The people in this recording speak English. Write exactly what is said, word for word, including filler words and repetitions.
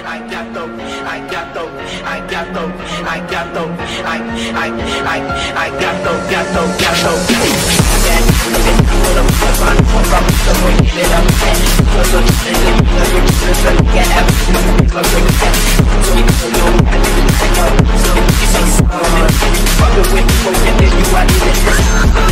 I got those, I got those, I got those, I got those, I, I, I, I got those, got those, got those. Yeah, I'm gonna put my phone up, so we get it up. Cause I'm saying, cause we're just gonna get out. Cause we're gonna get out. So we don't know, I didn't think of it. So it's a song. Fuck it with me, and then you, I didn't.